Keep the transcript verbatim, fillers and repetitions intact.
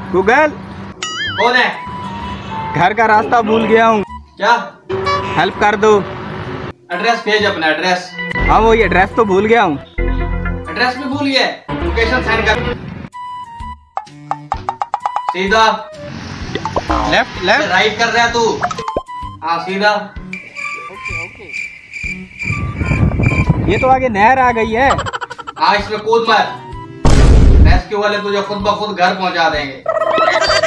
Google. कौन है? घर का रास्ता भूल गया हूँ। क्या? हेल्प कर दो। एड्रेस भेज अपना एड्रेस। हाँ वो ये एड्रेस तो भूल गया हूँ। एड्रेस भी भूल गया? लोकेशन सेंड कर। सीधा लेफ्ट लेफ्ट राइट कर रहा है तू। हाँ सीधा। Okay okay. ये तो आगे नहर आ गई है। हाँ इसमें कूद मत, रेस्क्यू वाले तुझे खुद ब खुद घर पहुंचा देंगे।